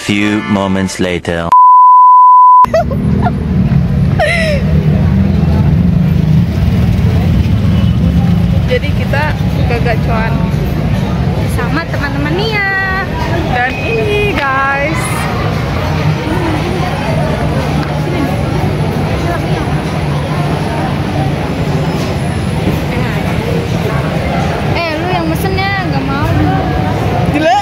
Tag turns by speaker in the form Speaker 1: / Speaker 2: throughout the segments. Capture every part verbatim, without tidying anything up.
Speaker 1: few moments later.
Speaker 2: Jadi kita ke gacuan
Speaker 3: sama teman-teman Nia.
Speaker 2: Dan ini guys,
Speaker 3: Eh lu yang mesennya nggak mau.
Speaker 2: gila.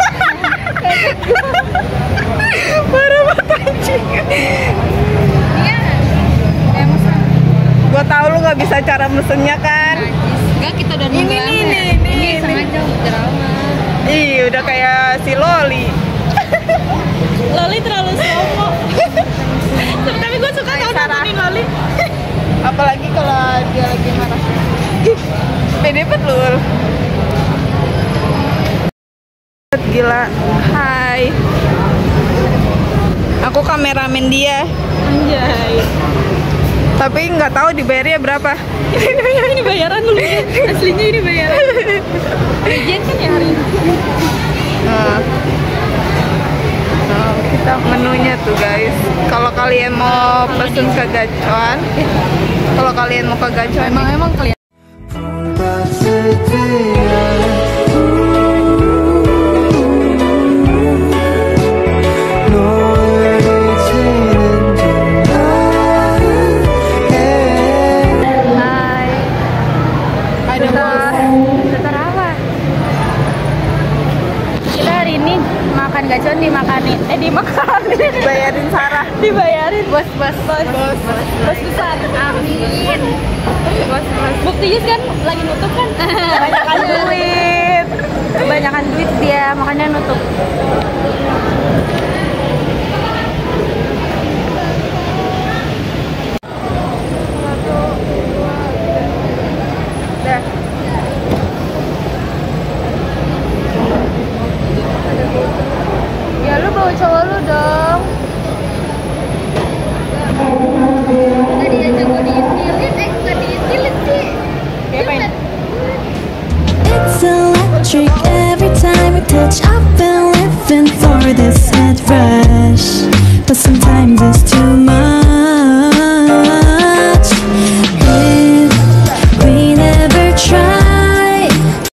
Speaker 2: Parah banget anjing.
Speaker 3: Iya. Eh mesen.
Speaker 2: Gua tahu lu nggak bisa cara mesennya kan.
Speaker 3: Enggak, kita udah
Speaker 2: Ini,
Speaker 3: nunggu
Speaker 2: ini,
Speaker 3: lama.
Speaker 2: ini,
Speaker 3: Ini
Speaker 2: ini.
Speaker 3: sengaja drama.
Speaker 2: Ih, udah kayak si Loli.
Speaker 3: Loli terlalu sombong. Tapi gue suka tau nontonin Loli.
Speaker 2: Apalagi kalau dia lagi marah. Ih, pede banget lu. Gila. Hai. Aku kameramen dia.
Speaker 3: Anjay.
Speaker 2: Tapi nggak tahu dibayarnya berapa.
Speaker 3: Ini bayaran dulu ya. Aslinya ini bayaran. Gajian kan ya hari ini.
Speaker 2: Nah, nah, kita menunya tuh guys. Kalau kalian mau pesen ke gacuan, eh, kalau kalian mau ke gacuan,
Speaker 3: Emang emang kelihatan.
Speaker 2: ada bos.
Speaker 3: Sebentar apa? Kita hari ini makan gacuan dimakanin. Eh dimakanin.
Speaker 2: Bayarin Sarah.
Speaker 3: Dibayarin bos bos bos
Speaker 2: Bos.
Speaker 3: bos besar. Amin. Bos bos. Buktinya kan lagi nutup kan. Kebanyakan duit. Kebanyakan duit dia makanya nutup.
Speaker 2: Dah.
Speaker 3: Ya lu bawa cowok lu dong. Tadi aja gua diintilin, eh gak diintilin sih.
Speaker 2: Ngapain?
Speaker 4: It's electric every time we touch. I've been living for this head rush, but sometimes it's too much. If we never try.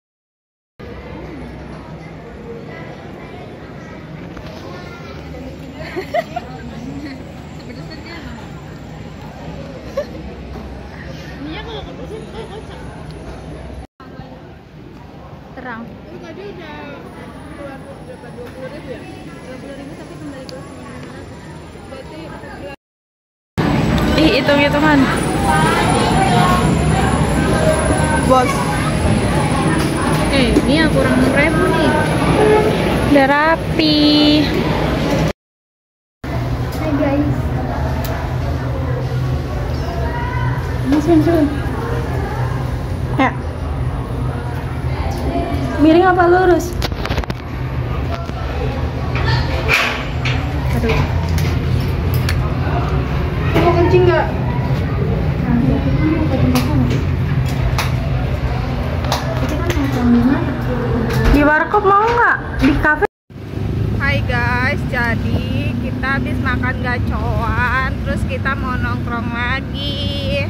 Speaker 3: Terang.
Speaker 2: Tadi udah keluar berapa dua puluh ribu ya?
Speaker 3: dua puluh ribu tapi kembali ke
Speaker 2: Berarti
Speaker 3: Ih, hitung-hitungan.
Speaker 2: bos.
Speaker 3: Eh, ini yang kurang enam ribu nih. Udah rapi. Hai guys. Ini sun-sun.
Speaker 2: Ya.
Speaker 3: Miring apa lurus? Aduh.
Speaker 2: Mau kencing nggak?
Speaker 3: Di warkop mau nggak? Di kafe?
Speaker 2: Hai guys, jadi kita habis makan gacoan, terus kita mau nongkrong lagi.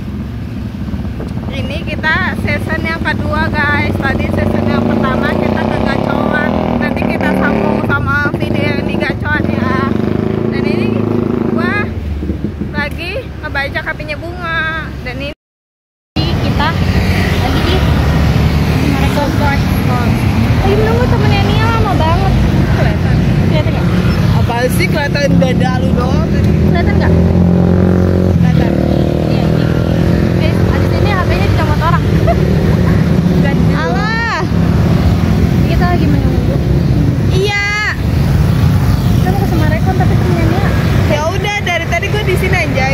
Speaker 2: Ini kita season yang kedua guys. Tadi season yang pertama kita ke gacoan. Nanti kita sambung sama video yang di gacoan ya. Dan ini gua lagi ngebaca H P-nya Bunga. Dan ini
Speaker 3: Kita lagi di Marekon. Lagi menunggu temennya Nia lama banget.
Speaker 2: kelihatan.
Speaker 3: Kelihatan nggak?
Speaker 2: Apa sih kelihatan dada lu doang?
Speaker 3: Kelihatan nggak?
Speaker 2: Kelihatan.
Speaker 3: Iya. Eh, abis ini H P-nya dicomot orang. Ganti.
Speaker 2: Alah.
Speaker 3: Kita lagi menunggu.
Speaker 2: Iya.
Speaker 3: Kita mau ke Semarekon tapi temennya Nia.
Speaker 2: Ya udah, dari tadi gue di sini anjay.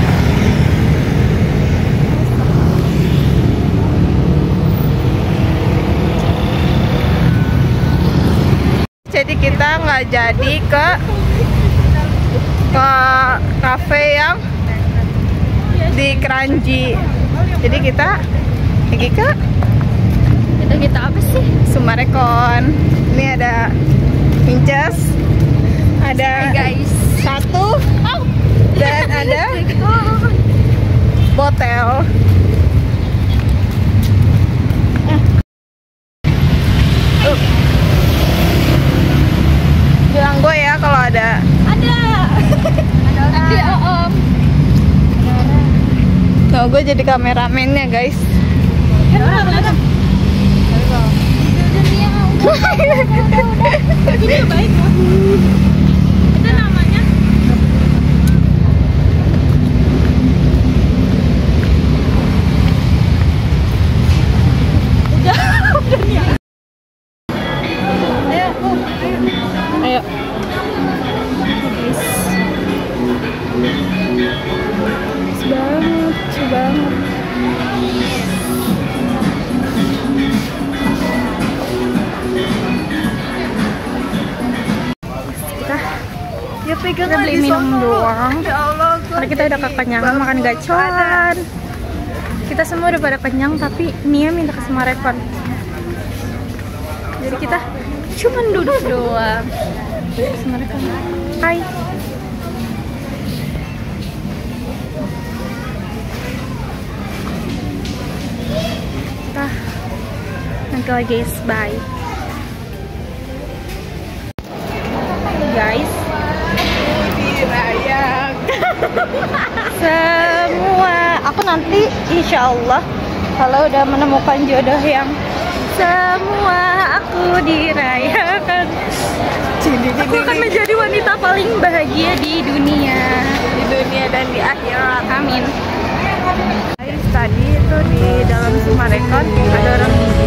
Speaker 2: Jadi kita nggak jadi ke ke kafe yang di Keranji. Jadi kita pergi ke
Speaker 3: Kita kita apa sih?
Speaker 2: Semarekon. Ini ada Pinces. ada
Speaker 3: guys.
Speaker 2: satu dan ada botel. Uh. Bilang gue ya kalau ada.
Speaker 3: Ada. Ada orang. Ada om.
Speaker 2: Tuh gue jadi kameramennya guys.
Speaker 3: Ada orang. Ada. Ini baik loh. Itu namanya. Udah, udah nih.
Speaker 2: Ayo, ayo.
Speaker 3: Guys. Lucu banget, lucu banget.
Speaker 2: Ya pegang
Speaker 3: Kita beli minum doang.
Speaker 2: Ya Allah,
Speaker 3: Karena kita udah kekenyangan makan gacoan. Kita semua udah pada kenyang, tapi Nia minta ke sama Revan. Jadi kita cuman duduk doang. Sama Revan. Hai. Kita nanti lagi guys, bye. Guys,
Speaker 2: dirayang.
Speaker 3: semua aku nanti insya Allah kalau udah menemukan jodoh yang semua aku dirayakan, aku akan menjadi wanita paling bahagia di dunia
Speaker 2: Di dunia dan di akhirat.
Speaker 3: amin.
Speaker 2: Guys, tadi itu di dalam Sumarekon ada orang